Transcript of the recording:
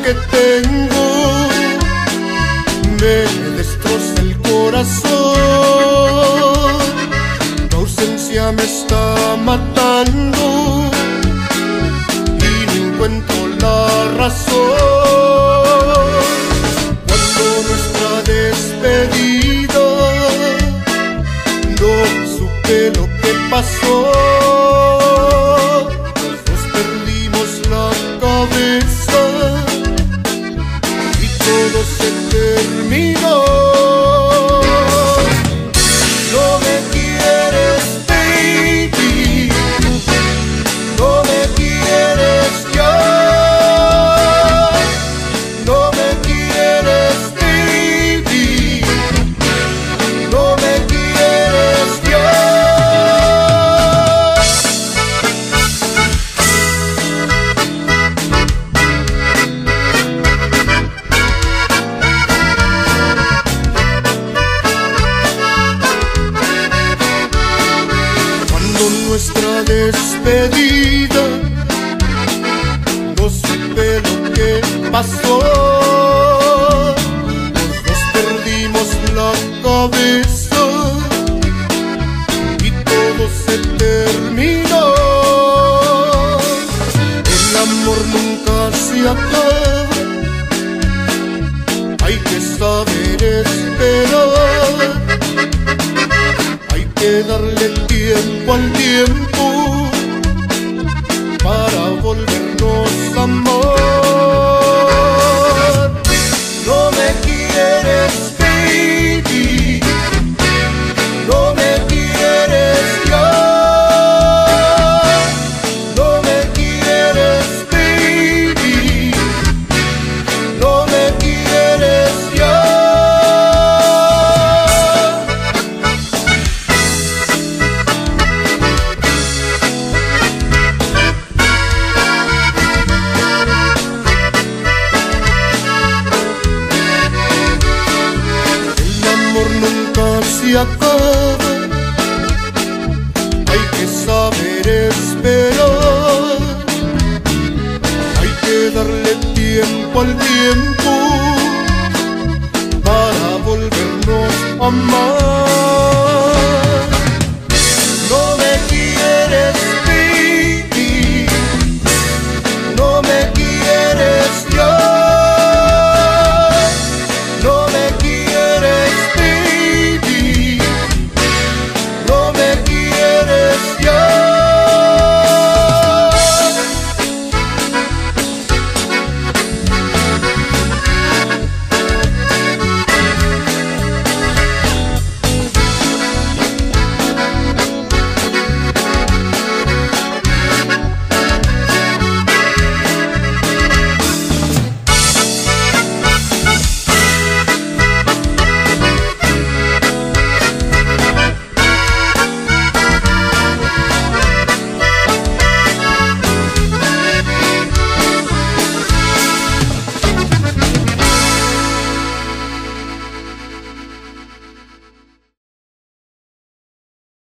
que tengo me destroza el corazón. Tu ausencia me está matando y no encuentro la razón. Cuando nuestra despedida no supe lo que pasó, los dos perdimos la cabeza y todo se terminó. No me quieres, baby, no me quieres ya, no me quieres, baby, no me quieres ya. Nuestra despedida no supe lo que pasó, los dos perdimos la cabeza y todo se terminó. El amor nunca se acaba, hay que saber esperar, hay que darle tiempo al tiempo para volvernos a amar. No me quieres, baby, no me quieres ya, no me quieres, baby, no me quieres ya. Nunca se acaba, hay que saber esperar, hay que darle tiempo al tiempo para volvernos a amar.